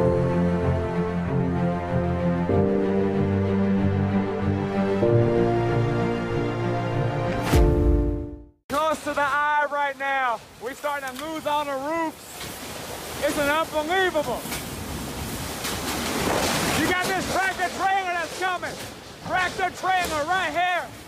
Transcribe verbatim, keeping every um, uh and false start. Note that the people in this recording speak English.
Close to the eye right now. We're starting to lose on the roofs. It's an unbelievable. You got this tractor trailer that's coming. Tractor trailer right here.